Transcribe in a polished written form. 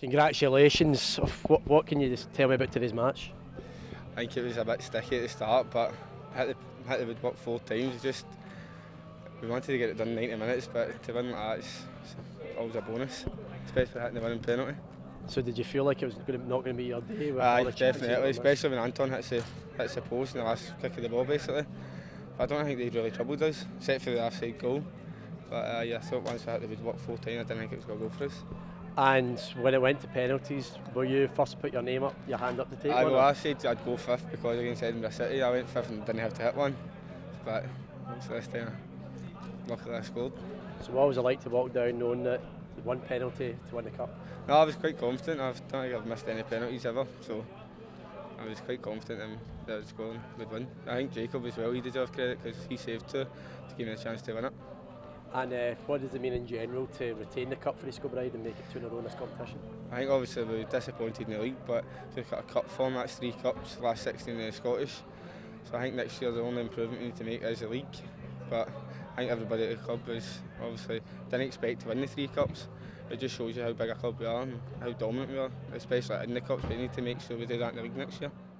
Congratulations. What can you just tell me about today's match? I think it was a bit sticky at the start, but hit the woodwork 4 times. We wanted to get it done 90 minutes, but to win like that, it's always a bonus, especially hitting the winning penalty. So did you feel like it was not going to be your day? With Aye, all the definitely, especially when Anton hits the post in the last kick of the ball, basically. But I don't think they really troubled us, except for the offside goal. But yeah, I thought once we hit the woodwork 4 times, I didn't think it was going to go for us. And when it went to penalties, were you first put your hand up to take one? I said I'd go 5th because against Edinburgh City I went 5th and didn't have to hit one. But obviously this time, luckily I scored. So what was it like to walk down knowing that one penalty to win the cup? No, I was quite confident. I don't think I've missed any penalties ever, so I was quite confident that Scotland would win. I think Jacob as well, he deserves credit because he saved 2 to give me a chance to win it. And what does it mean in general to retain the cup for East Kilbride and make it 2 in a row in this competition? I think obviously we were disappointed in the league, but to look at a cup form, that's 3 cups, last 16 in the Scottish. So I think next year the only improvement we need to make is the league. But I think everybody at the club is obviously didn't expect to win the 3 cups. It just shows you how big a club we are and how dominant we are, especially in the cups. We need to make sure we do that in the league next year.